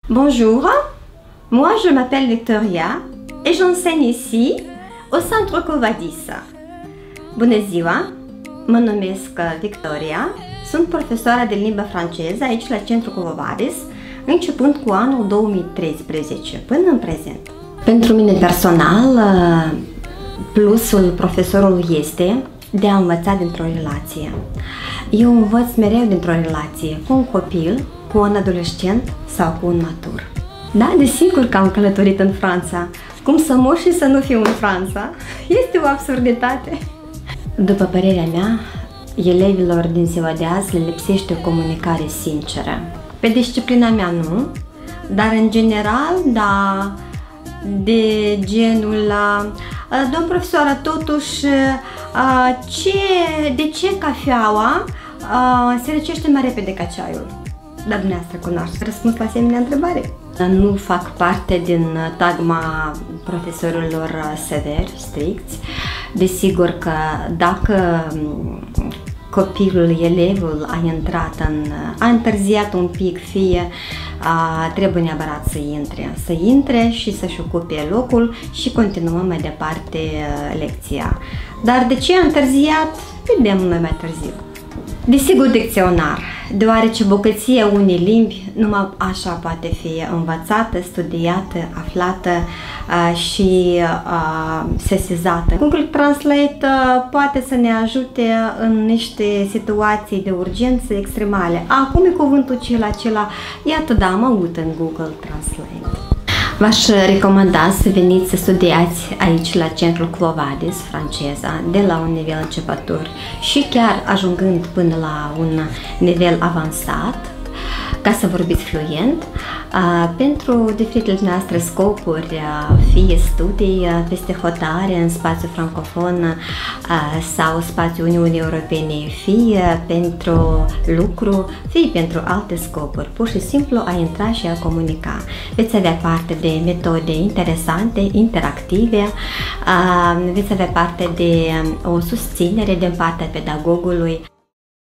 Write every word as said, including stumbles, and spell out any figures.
Bonjour, moi je m'appelle Victoria et j'enseigne ici au Centre Quo Vadis. Bună ziua, mă numesc Victoria, sunt profesoara de limba franceză aici la Centrul Quo Vadis, începând cu anul două mii treisprezece până în prezent. Pentru mine personal, plusul profesorului este de a învăța dintr-o relație. Eu învăț mereu dintr-o relație cu un copil, cu un adolescent sau cu un matur. Da, desigur că am călătorit în Franța. Cum să mor și să nu fiu în Franța? Este o absurditate. După părerea mea, elevilor din ziua de azi le lipsește o comunicare sinceră. Pe disciplina mea nu, dar în general, da, de genul, domn profesoară, totuși, ce, de ce cafeaua se răcește mai repede ca ceaiul? Dar dumneavoastră cunoaște răspuns la asemenea întrebare. Nu fac parte din tagma profesorilor severi, stricți. Desigur că dacă copilul, elevul a intrat în, a întârziat un pic, fie a, trebuie neapărat să intre, să intre și să-și ocupe locul și continuăm mai departe lecția. Dar de ce a întârziat, vedem noi mai târziu. Desigur dicționar, deoarece bogăția unei limbi numai așa poate fi învățată, studiată, aflată uh, și uh, sesizată. Google Translate uh, poate să ne ajute în niște situații de urgență extremale. Acum e cuvântul acela, acela, iată da, mă uit în Google Translate. V-aș recomanda să veniți să studiați aici la Centrul Quo Vadis, franceza, de la un nivel începător și chiar ajungând până la un nivel avansat, ca să vorbiți fluent, pentru diferitele noastre scopuri, fie studii peste hotare în spațiu francofon sau spațiul Uniunii Europene, fie pentru lucru, fie pentru alte scopuri, pur și simplu a intra și a comunica. Veți avea parte de metode interesante, interactive, veți avea parte de o susținere din partea pedagogului.